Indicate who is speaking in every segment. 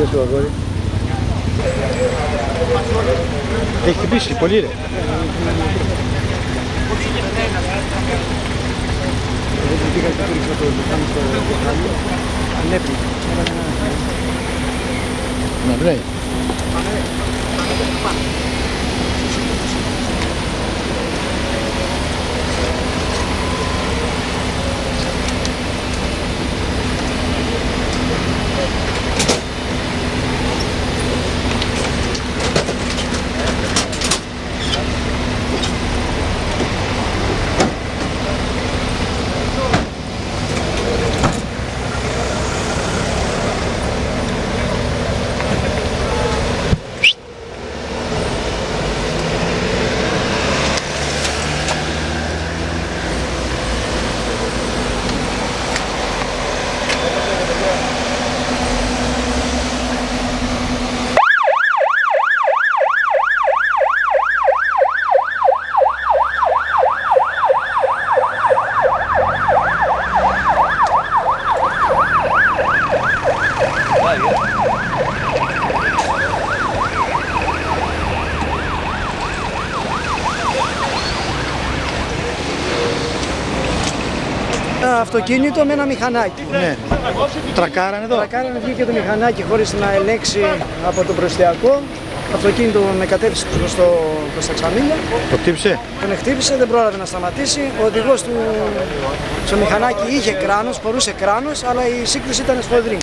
Speaker 1: είδες το αγόρι? Έχει χτυπήσει πολύ ρε. Δεν πήγα και πήριξα το λιχάμι στο κεφάλι. Ανέπνιε. Να βρέει.
Speaker 2: Αυτοκίνητο με ένα μηχανάκι.
Speaker 1: Ναι. Τρακάρανε εδώ.
Speaker 2: Τρακάρανε, βγήκε το μηχανάκι χωρίς να ελέγξει από το προστιακό. Αυτοκίνητο με κατεύθυνση προς τα Ξαμήλια.
Speaker 1: Το χτύπησε.
Speaker 2: Τον χτύπησε, δεν πρόλαβε να σταματήσει. Ο οδηγός του στο μηχανάκι είχε κράνος, φορούσε κράνος, αλλά η σύγκριση ήταν σφοδρή.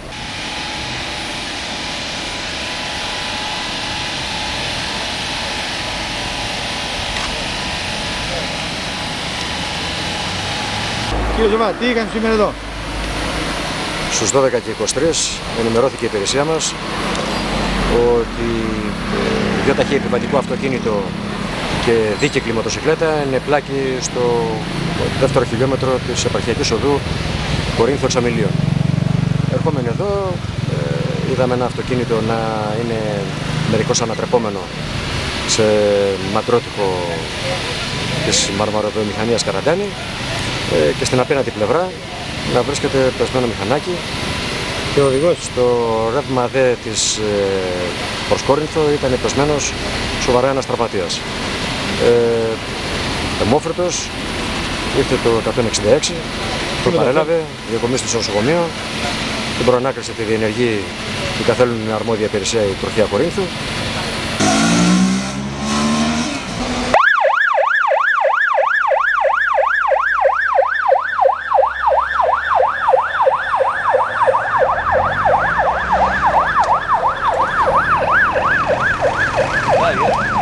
Speaker 1: Κύριε Ζωβά, τι έκανε σήμερα εδώ?
Speaker 3: Στους 12:23 ενημερώθηκε η υπηρεσία μας ότι διόταχη επιβατικό αυτοκίνητο και δίκυκλη μοτοσυκλέτα είναι πλάκη στο δεύτερο χιλιόμετρο της επαρχιακής οδού Κορίνθου Εξαμηλίων. Ερχόμενοι εδώ είδαμε ένα αυτοκίνητο να είναι μερικώς ανατρεπόμενο σε μακρότυπο της μαρμαροβιομηχανίας Καραντάνη και στην απέναντι πλευρά να βρίσκεται πεσμένο μηχανάκι και ο οδηγός στο ρεύμα δε της προς Κόρινθο ήταν πεσμένος σοβαρά ένας τραυματίας. Αιμόφρετος, ήρθε το 166, το παρέλαβε, διακομίστηκε στο νοσοκομείο, την προανάκριση τη διενεργεί η καθέλουν αρμόδια υπηρεσία η τροχέα Κορίνθου.
Speaker 4: Yeah.